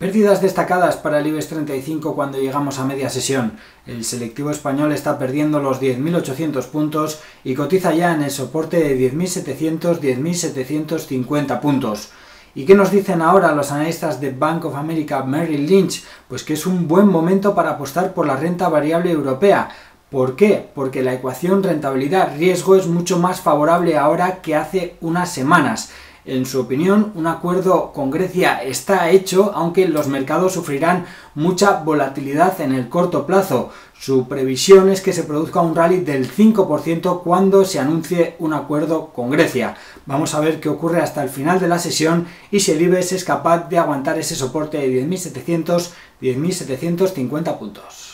Pérdidas destacadas para el IBEX 35 cuando llegamos a media sesión. El selectivo español está perdiendo los 10.800 puntos y cotiza ya en el soporte de 10.700-10.750 puntos. ¿Y qué nos dicen ahora los analistas de Bank of America Merrill Lynch? Pues que es un buen momento para apostar por la renta variable europea. ¿Por qué? Porque la ecuación rentabilidad-riesgo es mucho más favorable ahora que hace unas semanas. En su opinión, un acuerdo con Grecia está hecho, aunque los mercados sufrirán mucha volatilidad en el corto plazo. Su previsión es que se produzca un rally del 5% cuando se anuncie un acuerdo con Grecia. Vamos a ver qué ocurre hasta el final de la sesión y si el IBEX es capaz de aguantar ese soporte de 10.700-10.750 puntos.